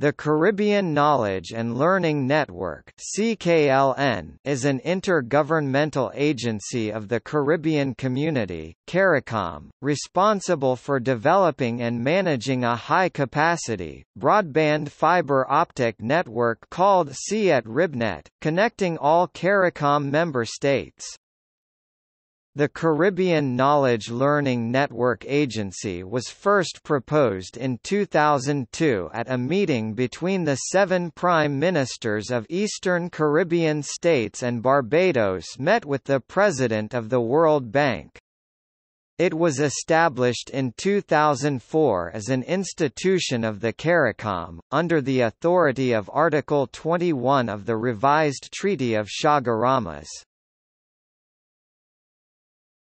The Caribbean Knowledge and Learning Network (CKLN) is an intergovernmental agency of the Caribbean Community (CARICOM), responsible for developing and managing a high-capacity, broadband fiber optic network called CET-RibNet, connecting all CARICOM member states. The Caribbean Knowledge Learning Network Agency was first proposed in 2002 at a meeting between the 7 Prime Ministers of Eastern Caribbean states and Barbados met with the President of the World Bank. It was established in 2004 as an institution of the CARICOM, under the authority of Article 21 of the revised Treaty of Chaguaramas.